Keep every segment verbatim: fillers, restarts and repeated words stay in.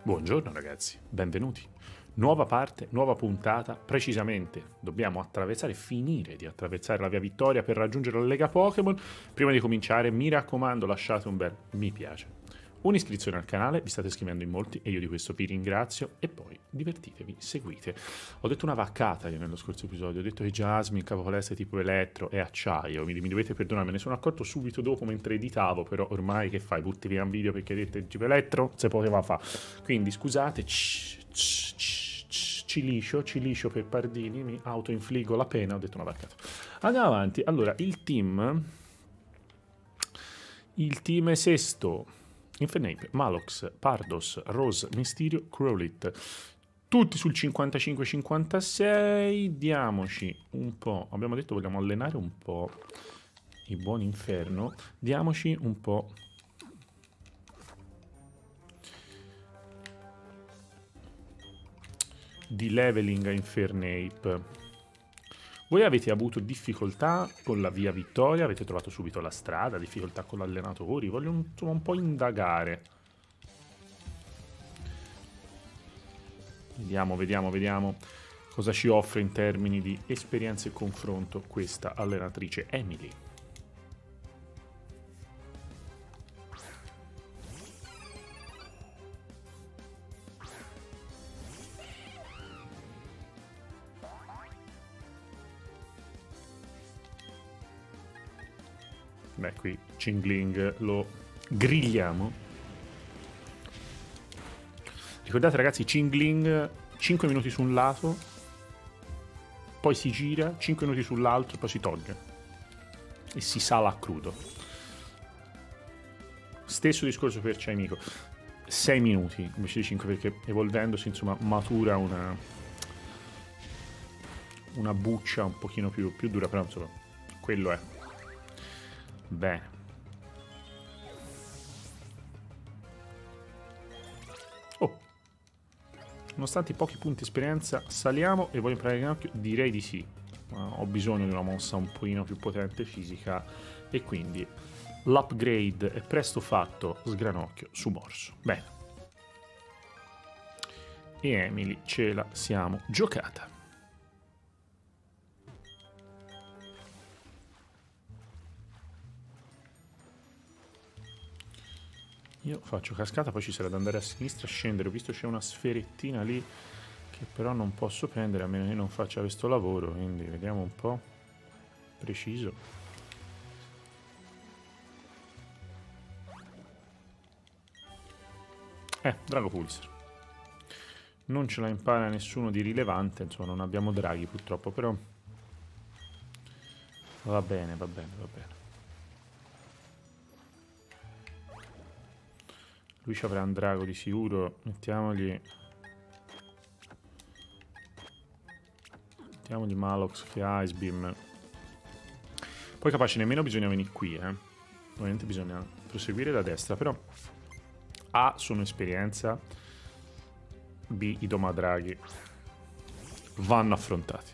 Buongiorno ragazzi, benvenuti. Nuova parte, nuova puntata, precisamente dobbiamo attraversare, finire di attraversare la via Vittoria per raggiungere la Lega Pokémon. Prima di cominciare, mi raccomando, lasciate un bel mi piace, un'iscrizione al canale, vi state iscrivendo in molti e io di questo vi ringrazio, e poi divertitevi, seguite. Ho detto una vaccata io nello scorso episodio, ho detto che Jasmine, capo palestra tipo elettro e acciaio, mi, mi dovete perdonare, me ne sono accorto subito dopo mentre editavo, però ormai che fai, butti via un video perché dite tipo elettro, se poteva fa. Quindi scusate, ci liscio, ci liscio per Pardini, mi autoinfliggo la pena, ho detto una vaccata. Andiamo avanti, allora il team, il team è sesto. Infernape, Malox, Pardos, Rose, Mysterio, Crowlit. Tutti sul cinquantacinque cinquantasei. Diamoci un po'. Abbiamo detto vogliamo allenare un po' i buoni Inferno. Diamoci un po' di leveling a Infernape. Voi avete avuto difficoltà con la via Vittoria? Avete trovato subito la strada? Difficoltà con gli allenatori? Voglio un, insomma, un po' indagare. Vediamo, vediamo, vediamo cosa ci offre in termini di esperienza e confronto questa allenatrice Emily. Beh, qui Cingling lo grigliamo. Ricordate ragazzi, Cingling cinque minuti su un lato, poi si gira, cinque minuti sull'altro, poi si toglie. E si sala a crudo. Stesso discorso per Chaimico. sei minuti invece di cinque, perché evolvendosi, insomma, matura una, una buccia un pochino più, più dura, però insomma, quello è. Bene. Oh. Nonostante i pochi punti esperienza, saliamo e voglio imparare Granocchio? Direi di sì. Uh, ho bisogno di una mossa un pochino più potente fisica e quindi l'upgrade è presto fatto. Sgranocchio su morso. Bene. E Emily ce la siamo giocata. Io faccio cascata, poi ci sarà da andare a sinistra, scendere. Ho visto c'è una sferettina lì che però non posso prendere a meno che non faccia questo lavoro, quindi vediamo un po'. Preciso. Eh, Drago Pulsar. Non ce la impara nessuno di rilevante, insomma non abbiamo draghi purtroppo, però va bene, va bene, va bene. Lui ci avrà un drago di sicuro, mettiamogli... Mettiamogli Malox che ha Ice Beam. Poi capace nemmeno bisogna venire qui, eh. Ovviamente bisogna proseguire da destra, però... A, sono esperienza. B, i domadraghi vanno affrontati.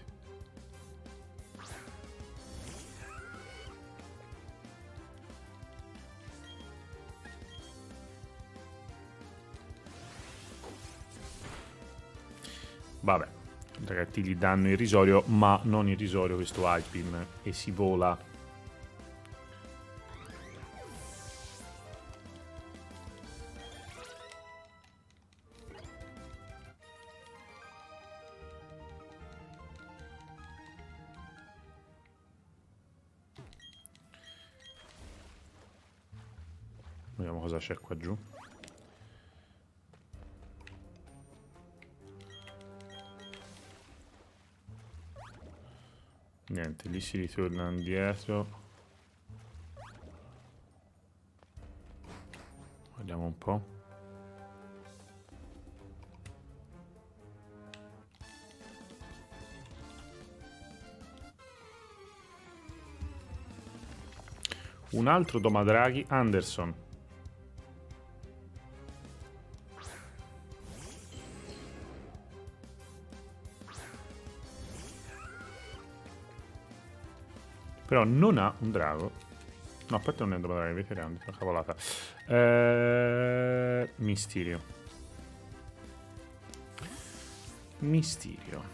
Vabbè, ragazzi, gli danno irrisorio, ma non irrisorio questo Ice Beam, e si vola. Vediamo cosa c'è qua giù. Niente, lì si ritorna indietro. Guardiamo un po'. Un altro domadraghi, Anderson. Però non ha un drago. No, aspetta, non è domadraghi, veterano, una cavolata. Eh, Mysterio. Mysterio.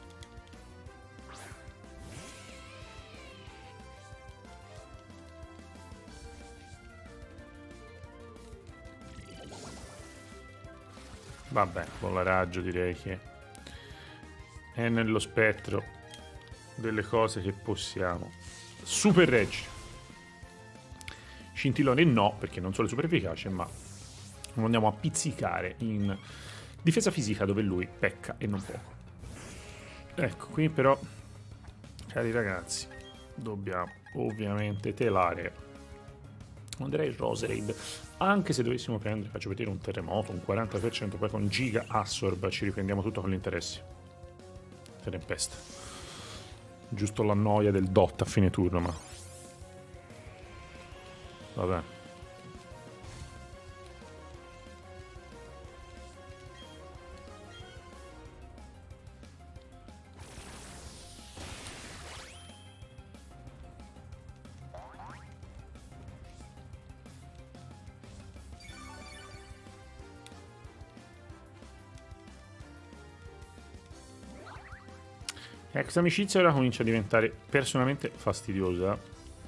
Vabbè, con la raggio direi che è nello spettro delle cose che possiamo. Super Reggi. Scintillone no, perché non solo è super efficace, ma lo andiamo a pizzicare in difesa fisica dove lui pecca e non poco. Ecco, qui però, cari ragazzi, dobbiamo ovviamente telare. Non direi Roserade, anche se dovessimo prendere, faccio vedere, un terremoto, un quaranta per cento, poi con Giga Assorb ci riprendiamo tutto con gli interessi. Tempesta. Giusto la noia del dot a fine turno, ma vabbè. Eh, questa amicizia ora comincia a diventare personalmente fastidiosa.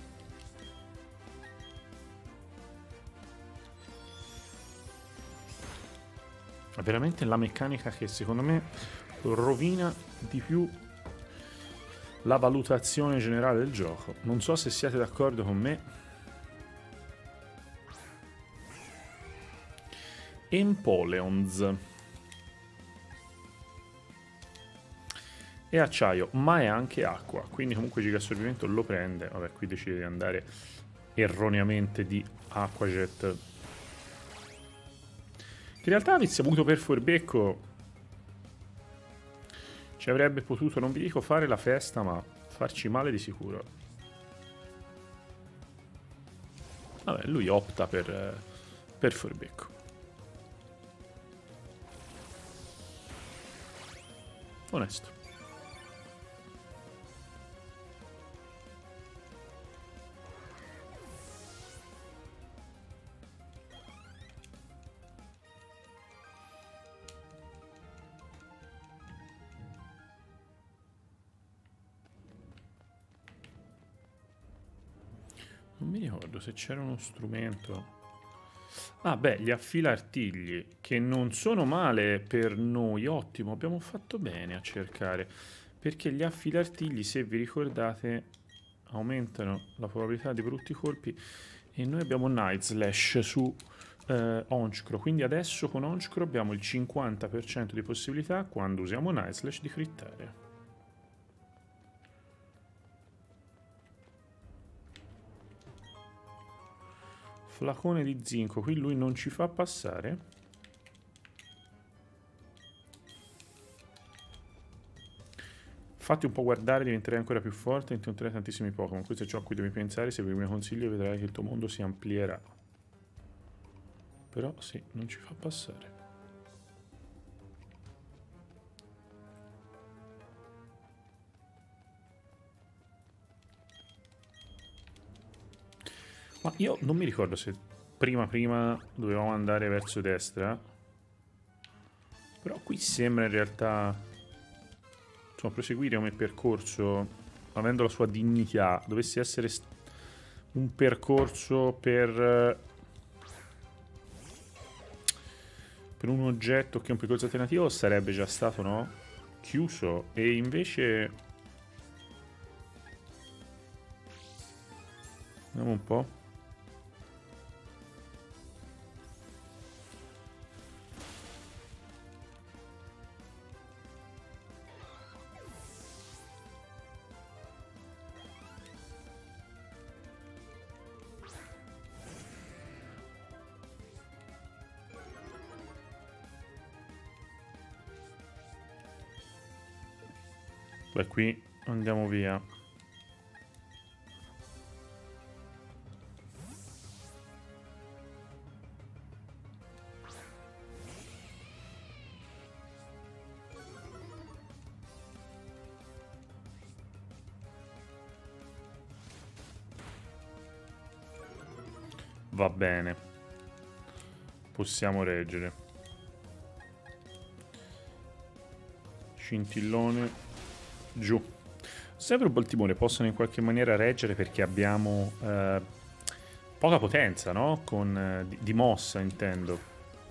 È veramente la meccanica che secondo me rovina di più la valutazione generale del gioco. Non so se siete d'accordo con me. Empoleons. È acciaio, ma è anche acqua, quindi comunque gigassorbimento lo prende. Vabbè, qui decide di andare erroneamente di Aquajet. Che in realtà avessi avuto per furbecco ci avrebbe potuto, non vi dico fare la festa, ma farci male di sicuro. Vabbè, lui opta per, per furbecco. Onesto. Non mi ricordo se c'era uno strumento. Ah beh, gli affilartigli, che non sono male per noi, ottimo, abbiamo fatto bene a cercare, perché gli affilartigli, se vi ricordate, aumentano la probabilità di brutti colpi e noi abbiamo Night Slash su eh, Honchkrow, quindi adesso con Honchkrow abbiamo il cinquanta per cento di possibilità, quando usiamo Night Slash, di crittare. Flacone di zinco, qui lui non ci fa passare. Fatti un po' guardare, diventerai ancora più forte e incontrerei tantissimi Pokémon. Questo è ciò a cui devi pensare, segui il mio consiglio e vedrai che il tuo mondo si amplierà. Però sì, non ci fa passare. Ma io non mi ricordo se prima prima dovevamo andare verso destra. Però qui sembra in realtà, insomma, proseguire come percorso, avendo la sua dignità, dovesse essere un percorso per, per un oggetto che è un percorso alternativo, sarebbe già stato, no? Chiuso. E invece vediamo un po'. Beh, qui andiamo via. Va bene. Possiamo reggere. Scintillone giù. Cyberball timore possono in qualche maniera reggere perché abbiamo eh, poca potenza, no? Con, eh, di, di mossa intendo.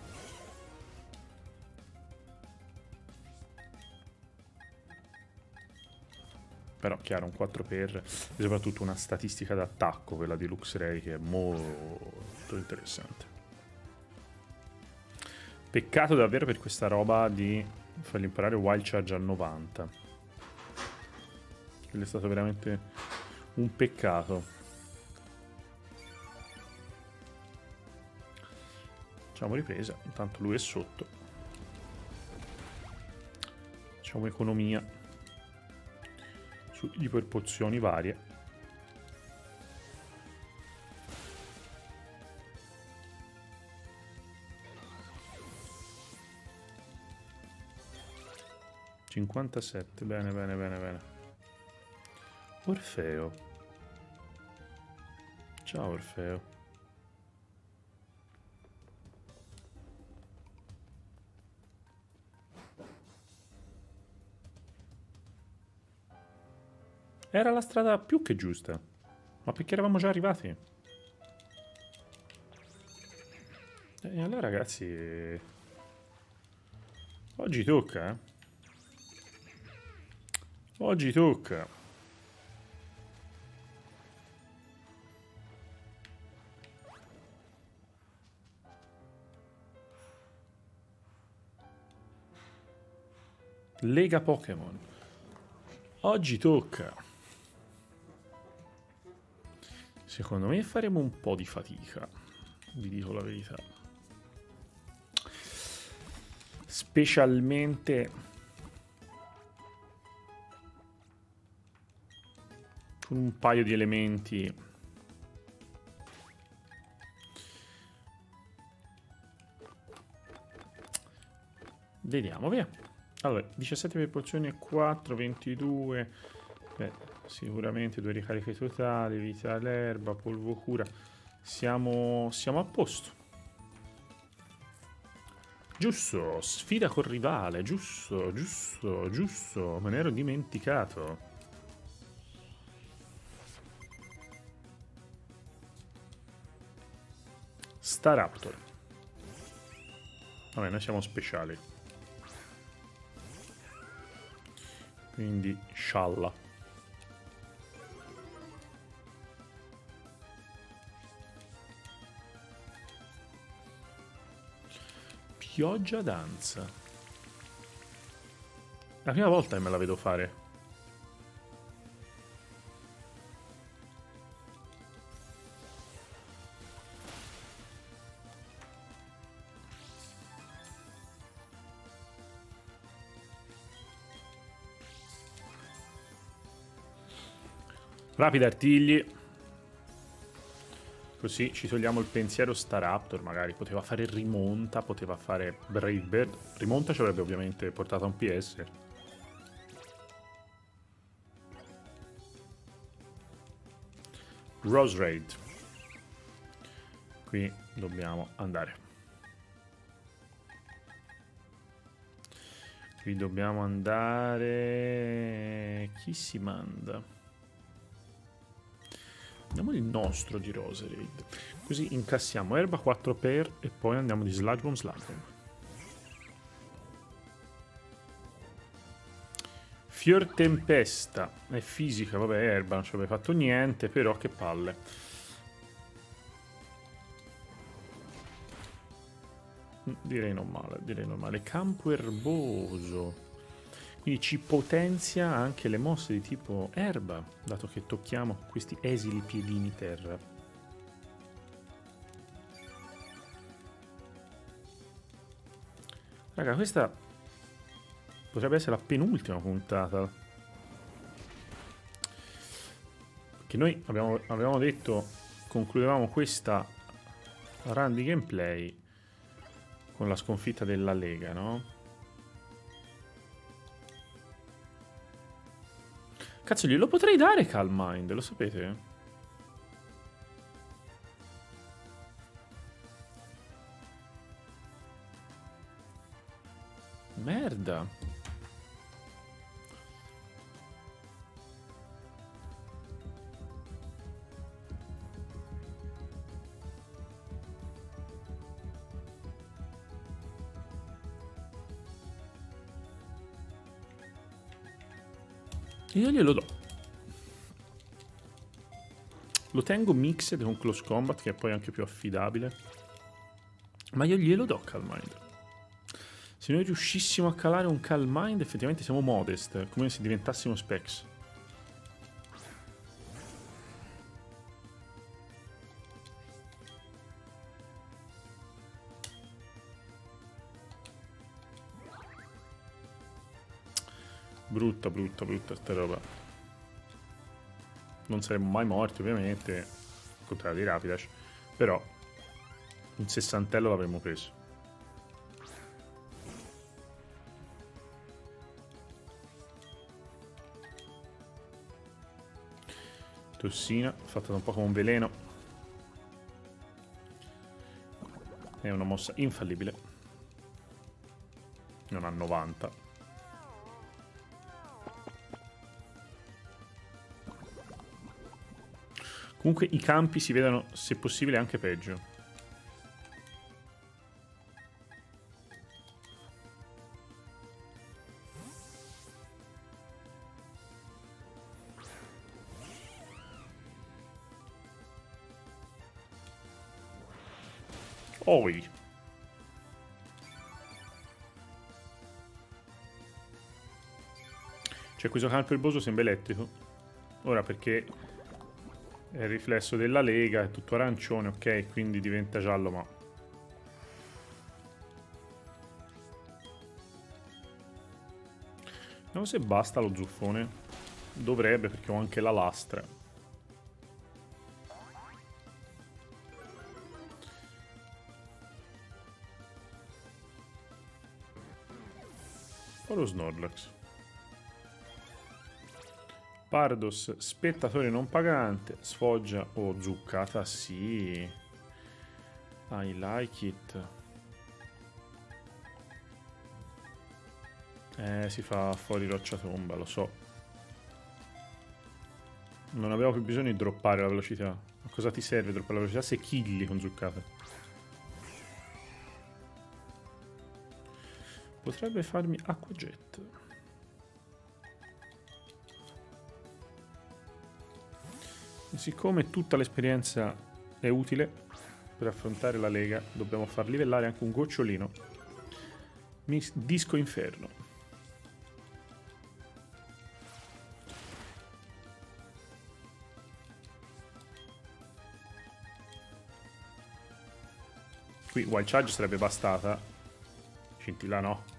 Però chiaro, un quattro per e soprattutto una statistica d'attacco, quella di Luxray, che è molto interessante. Peccato davvero per questa roba di fargli imparare Wild Charge a novanta. Quello è stato veramente un peccato. Facciamo ripresa, intanto lui è sotto. Facciamo economia su iperpozioni varie. cinquantasette, bene, bene, bene, bene. Orfeo. Ciao Orfeo. Era la strada più che giusta. Ma perché eravamo già arrivati? E allora ragazzi... Oggi tocca, eh? Oggi tocca. Lega Pokémon. Oggi tocca. Secondo me faremo un po' di fatica, vi dico la verità. Specialmente con un paio di elementi vediamo, via. Allora, diciassette per porzioni e quattro, ventidue. Beh, sicuramente due ricariche totali, vita all'erba, polvo cura. Siamo, siamo a posto. Giusto, sfida col rivale, giusto, giusto, giusto. Me ne ero dimenticato. Staraptor. Vabbè, noi siamo speciali. Quindi, scialla. Pioggia danza. La prima volta che me la vedo fare. Rapida artigli. Così ci togliamo il pensiero Staraptor, magari poteva fare rimonta, poteva fare Brave Bird. Rimonta ci avrebbe ovviamente portato a un P S. Roserade. Qui dobbiamo andare. Qui dobbiamo andare... Chi si manda? Andiamo il nostro di Roserade. Così incassiamo erba quattro per e poi andiamo di Sludge Bomb Sludge Bomb. Fior Tempesta. È fisica, vabbè, erba, non ci aveva fatto niente, però che palle. Direi non male, direi non male. Campo erboso. Quindi ci potenzia anche le mosse di tipo erba, dato che tocchiamo questi esili piedini terra. Raga, questa potrebbe essere la penultima puntata. Che noi abbiamo, avevamo detto, concludevamo questa run di gameplay con la sconfitta della Lega, no? Cazzo, glielo potrei dare Calm Mind, lo sapete? Merda. Io glielo do. Lo tengo mixed con Close Combat, che è poi anche più affidabile. Ma io glielo do Calm Mind. Se noi riuscissimo a calare un Calm Mind, effettivamente siamo modest, come se diventassimo Specs. Brutta, brutta, brutta sta roba. Non saremmo mai morti, ovviamente, al contrario di Rapidash, però un sessantello l'avremmo preso. Tossina, fatta un po' come un veleno. È una mossa infallibile. Non ha novanta. Comunque i campi si vedono, se possibile, anche peggio. Oi. Cioè questo campo erboso sembra elettrico. Ora perché è il riflesso della lega, è tutto arancione, ok, quindi diventa giallo, ma... Vediamo se basta lo zuffone. Dovrebbe, perché ho anche la lastra. O lo Snorlax. Pardos, spettatore non pagante, sfoggia o zuccata, sì. I like it. Eh, si fa fuori roccia tomba, lo so. Non avevo più bisogno di droppare la velocità. A cosa ti serve droppare la velocità se killi con zuccata? Potrebbe farmi acqua jet. E siccome tutta l'esperienza è utile per affrontare la lega, dobbiamo far livellare anche un gocciolino. Mis- Disco Inferno. Qui Wild Charge sarebbe bastata. Scintilla no.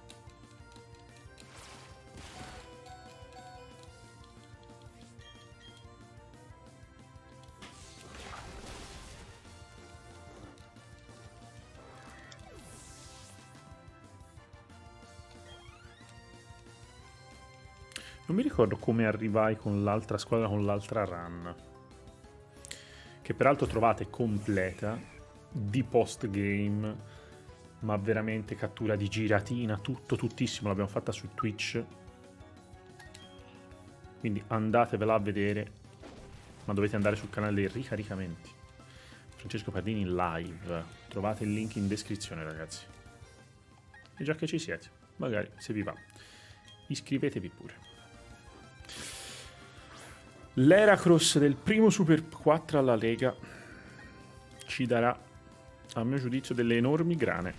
Non mi ricordo come arrivai con l'altra squadra, con l'altra run. Che peraltro trovate completa, di post game, ma veramente cattura di giratina, tutto, tuttissimo, l'abbiamo fatta su Twitch. Quindi andatevela a vedere, ma dovete andare sul canale dei ricaricamenti. Francesco Pardini live, trovate il link in descrizione, ragazzi. E già che ci siete, magari se vi va, iscrivetevi pure. L'Heracross del primo Super quattro alla Lega ci darà, a mio giudizio, delle enormi grane.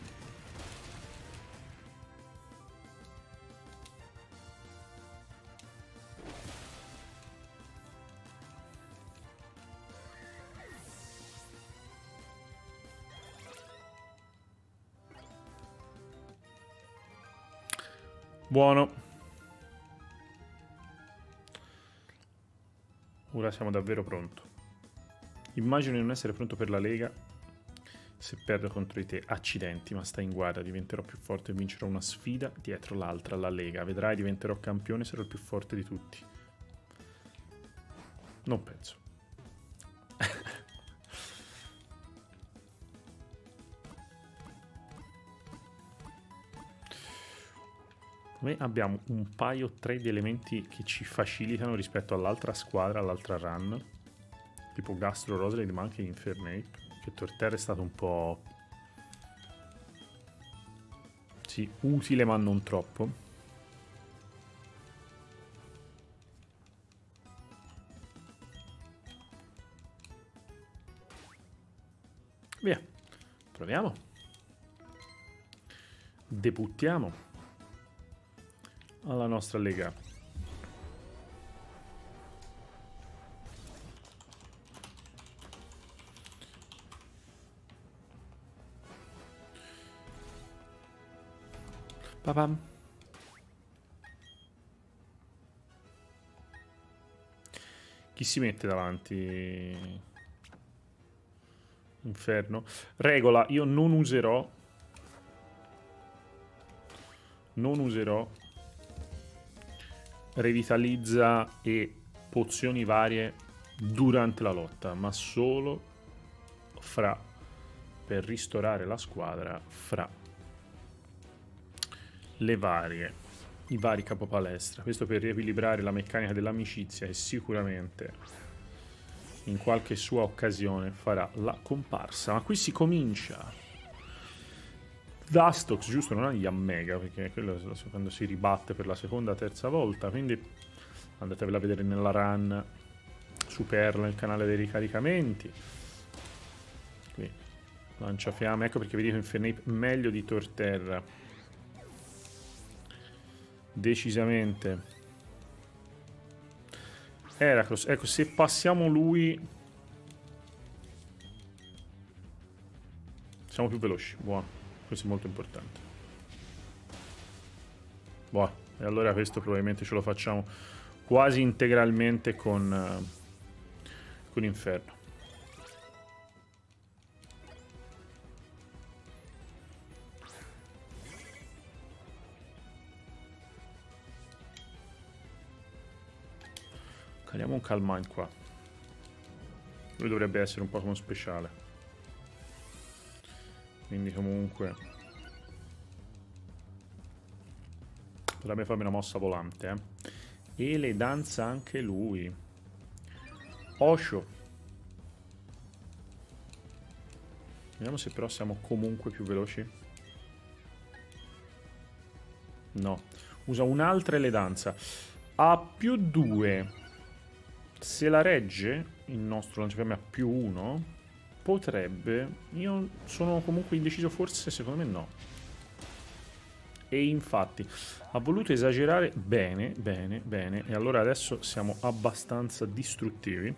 Buono. Ora siamo davvero pronti. Immagino di non essere pronto per la Lega. Se perdo contro di te, accidenti, ma stai in guardia, diventerò più forte e vincerò una sfida dietro l'altra alla Lega. Vedrai, diventerò campione e sarò il più forte di tutti. Non penso. Noi abbiamo un paio, tre di elementi che ci facilitano rispetto all'altra squadra, all'altra run. Tipo Gastro, Rosalid, ma anche Infernape. Che Torterra è stato un po'... sì, utile ma non troppo. Proviamo. Debuttiamo alla nostra lega. Papam. Chi si mette davanti? Inferno. Regola, io non userò. Non userò. Revitalizza e pozioni varie durante la lotta, ma solo fra. Per ristorare la squadra fra. Le varie. I vari capopalestra. Questo per riequilibrare la meccanica dell'amicizia e sicuramente in qualche sua occasione farà la comparsa. Ma qui si comincia. Dastox, giusto, non ha gli Ammega, perché quello è quando si ribatte per la seconda, terza volta, quindi andatevela a vedere nella run su Perla, il canale dei ricaricamenti. Qui, lanciafiamme, ecco perché vi dico Infernape meglio di Torterra. Decisamente. Heracross, ecco, se passiamo lui siamo più veloci, buono, questo è molto importante. Buono, e allora questo probabilmente ce lo facciamo quasi integralmente con, uh, con Inferno. Caliamo un Calm Mind qua. Lui dovrebbe essere un Pokémon speciale. Quindi comunque potrebbe farmi una mossa volante, eh. E le danza anche lui. Osho. Vediamo se però siamo comunque più veloci. No. Usa un'altra eledanza. A più due. Se la regge, il nostro lanciafiamme a più uno, potrebbe... Io sono comunque indeciso, forse secondo me no. E infatti ha voluto esagerare bene, bene, bene. E allora adesso siamo abbastanza distruttivi.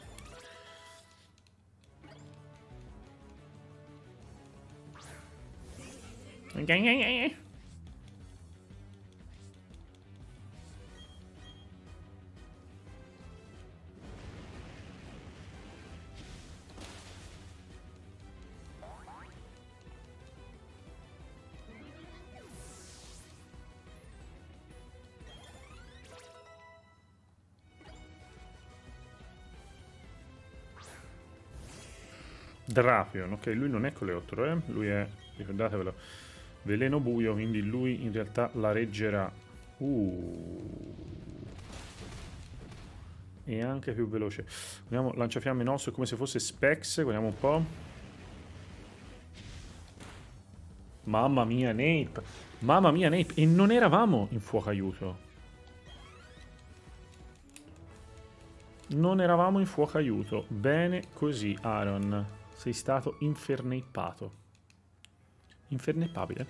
Drapion, ok, lui non è coleottero, eh? Lui è, ricordatevelo, veleno buio, quindi lui in realtà la reggerà. Uh. E anche più veloce. Guardiamo, lanciafiamme nostro, è come se fosse Specs, guardiamo un po'. Mamma mia, Nape. Mamma mia, Nape. E non eravamo in fuoco aiuto. Non eravamo in fuoco aiuto. Bene così, Aaron. Sei stato inferneppato. Inferneppabile.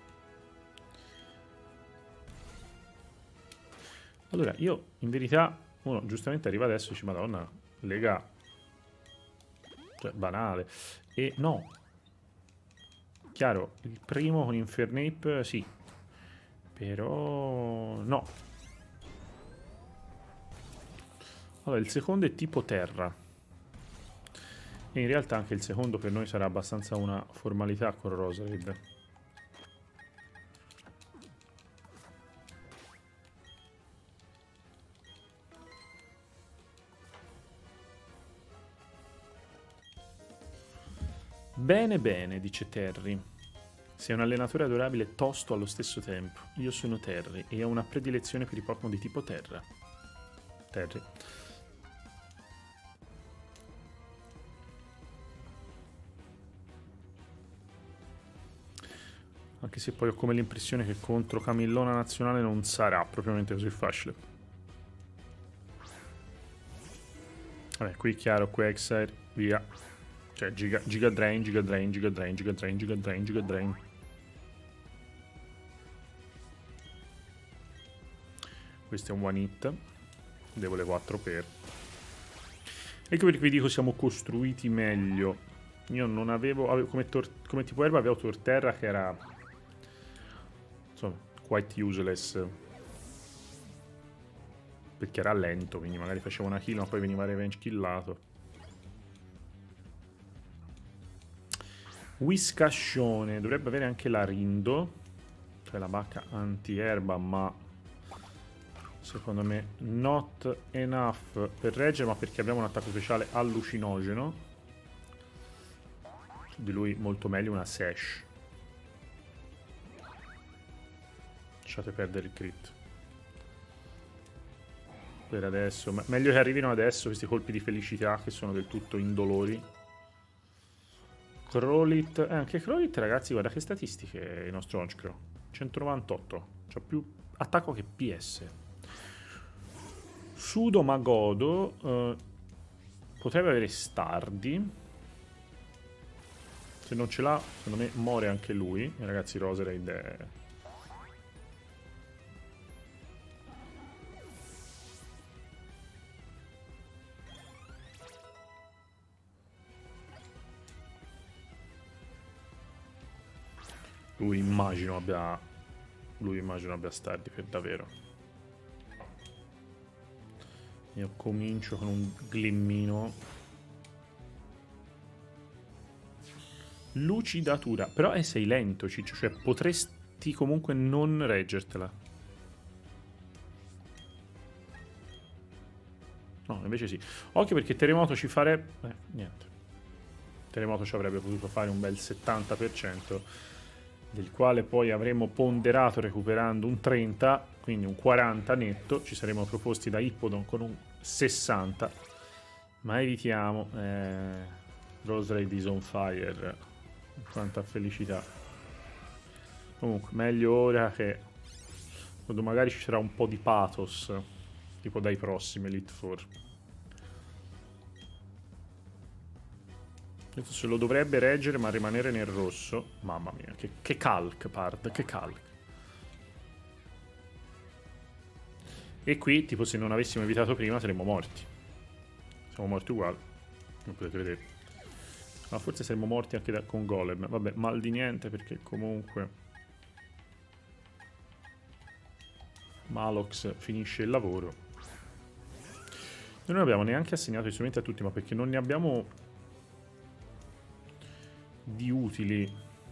Allora, io in verità, uno giustamente arriva adesso e dice, madonna, lega, cioè banale. E no. Chiaro, il primo con Infernape, sì. Però no. Allora, il secondo è tipo terra. E in realtà anche il secondo per noi sarà abbastanza una formalità con Rosarid. Bene bene, dice Terry. Sei un allenatore adorabile e tosto allo stesso tempo. Io sono Terry e ho una predilezione per i Pokémon di tipo terra. Terry. Anche se poi ho come l'impressione che contro Camillona Nazionale non sarà propriamente così facile. Vabbè, qui chiaro, Quagsire, via. Cioè, giga, giga drain, giga drain, giga drain, giga drain, giga drain, giga drain. Questo è un one hit. Devo le quattro per. Ecco perché vi dico siamo costruiti meglio. Io non avevo, avevo come, come tipo erba avevo Torterra che era insomma quite useless, perché era lento, quindi magari faceva una kill ma poi veniva revenge killato. Whiskascione dovrebbe avere anche la Rindo, cioè la bacca anti-erba, ma secondo me not enough per reggere, ma perché abbiamo un attacco speciale allucinogeno. Su di lui molto meglio una Sash. Lasciate perdere il crit. Per adesso, ma meglio che arrivino adesso questi colpi di felicità che sono del tutto indolori. Crawlit, eh, anche Crawlit ragazzi, guarda che statistiche il nostro Honchcrow. centonovantotto, c'ha più attacco che P S. Sudo Magodo, eh, potrebbe avere Stardi. Se non ce l'ha, secondo me muore anche lui. E ragazzi, Roserade è... Lui immagino abbia... Lui immagino abbia Stardi per davvero. Io comincio con un glimmino. Lucidatura. Però eh, sei lento, Ciccio. Cioè potresti comunque non reggertela. No, invece sì. Occhio perché Terremoto ci farebbe... Eh, niente. Terremoto ci avrebbe potuto fare un bel settanta per cento, del quale poi avremmo ponderato recuperando un trenta, quindi un quaranta netto. Ci saremmo proposti da Hippodon con un sessanta. Ma evitiamo. Eh, Roserade is on fire. Quanta felicità. Comunque, meglio ora che quando magari ci sarà un po' di pathos, tipo dai prossimi Elite Four. Se lo dovrebbe reggere ma rimanere nel rosso. Mamma mia, che, che calc, Pard, che calc. E qui, tipo, se non avessimo evitato prima saremmo morti. Siamo morti uguali, come potete vedere. Ma forse saremmo morti anche da, con Golem. Vabbè, mal di niente perché comunque Malox finisce il lavoro. Noi non abbiamo neanche assegnato gli strumenti a tutti, ma perché non ne abbiamo di utili.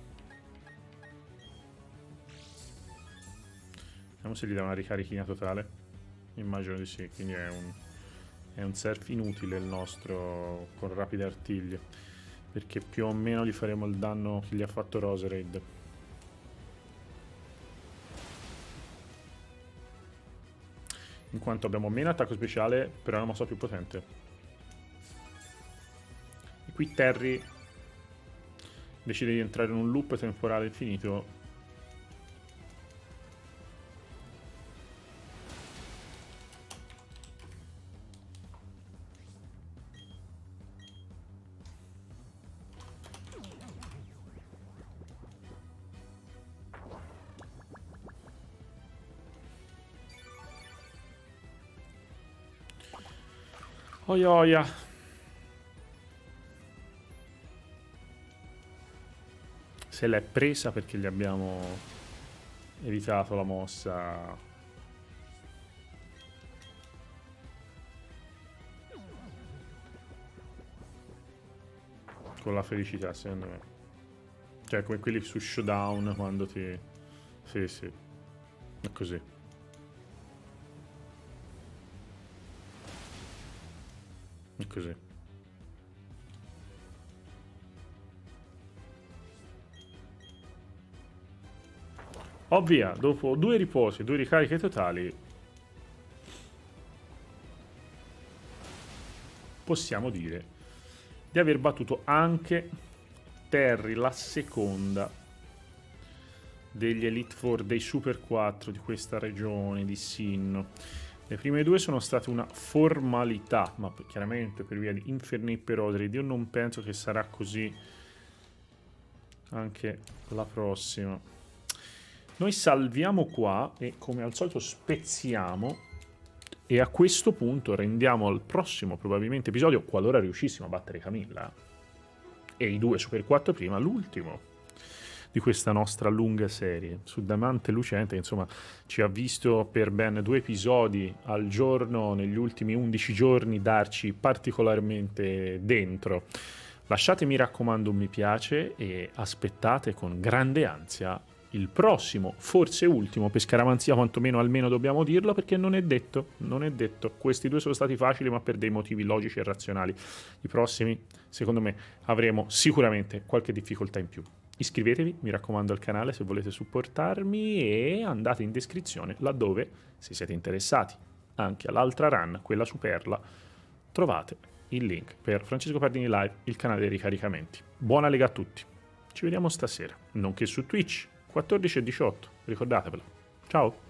Vediamo se gli dà una ricarichina totale. Immagino di sì, quindi è un, è un surf inutile il nostro con rapide artiglie, perché più o meno gli faremo il danno che gli ha fatto Roserade. In quanto abbiamo meno attacco speciale, però è una mossa più potente. E qui Terry decide di entrare in un loop temporale infinito. Oia oia. Se l'è presa perché gli abbiamo evitato la mossa. Con la felicità, secondo me. Cioè, come quelli su Showdown quando ti... Sì, sì. È così. È così. Oh via, dopo due riposi, due ricariche totali, possiamo dire di aver battuto anche Terry, la seconda degli Elite Four, dei Super quattro di questa regione di Sinnoh. Le prime due sono state una formalità, ma chiaramente per via di Inferni per Odrid io non penso che sarà così anche la prossima. Noi salviamo qua e come al solito spezziamo e a questo punto rendiamo al prossimo probabilmente episodio, qualora riuscissimo a battere Camilla e i due Super quattro prima, l'ultimo di questa nostra lunga serie su Diamante Lucente, insomma ci ha visto per ben due episodi al giorno negli ultimi undici giorni darci particolarmente dentro. Lasciate, mi raccomando, un mi piace e aspettate con grande ansia il prossimo, forse ultimo, per scaramanzia quantomeno, almeno dobbiamo dirlo, perché non è detto, non è detto. Questi due sono stati facili, ma per dei motivi logici e razionali. I prossimi, secondo me, avremo sicuramente qualche difficoltà in più. Iscrivetevi, mi raccomando, al canale se volete supportarmi e andate in descrizione laddove, se siete interessati anche all'altra run, quella su Perla, trovate il link per Francesco Pardini Live, il canale dei ricaricamenti. Buona lega a tutti, ci vediamo stasera, nonché su Twitch quattordici e diciotto, ricordatevelo. Ciao!